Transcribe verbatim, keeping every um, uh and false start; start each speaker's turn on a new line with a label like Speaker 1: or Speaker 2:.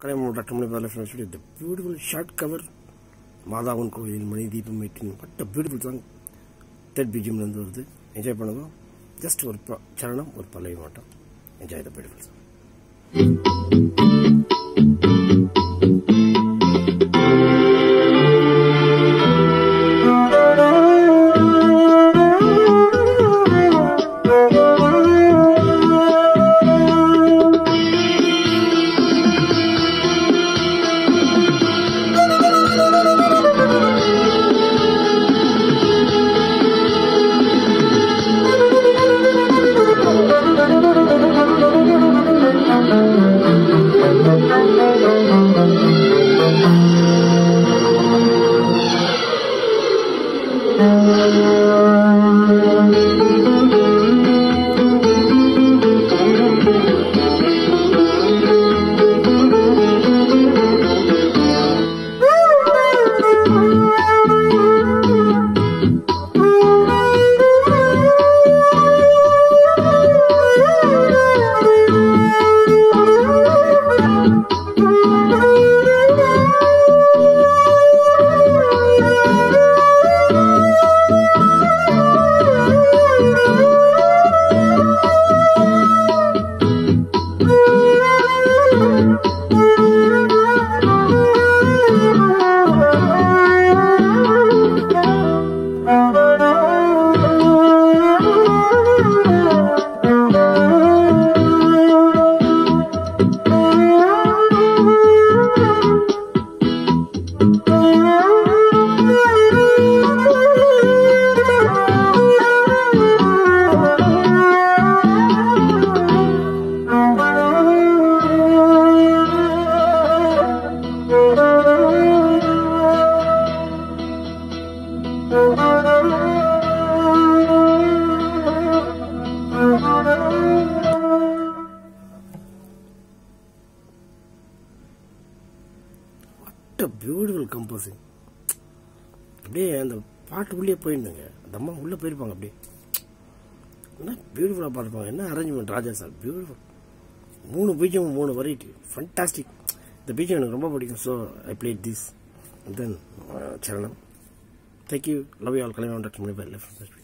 Speaker 1: Doctor Manibarathi, the beautiful short cover, Madha kovilil, Manibharathi meeting. What a beautiful song. Third B G M nandu enjoy pannago. Just or charanam or palai mata. Enjoy the beautiful song. What a beautiful composing. Today and the part உள்ளே போயிடுங்க. தம்மா உள்ள போயிருப்பாங்க அப்படியே. என்ன பியூட்டிஃபுல்லா பாடுவாங்க. என்ன arrangement ராஜா sir beautiful. மூணு பீஜம் மூணு வெரைட்டி. ஃபண்டாஸ்டிக். இந்த பீஜம் எனக்கு ரொம்ப பிடிக்கும். So I played this and then uh, Charanam. Thank you. Love you all. Doctor Manibarathi.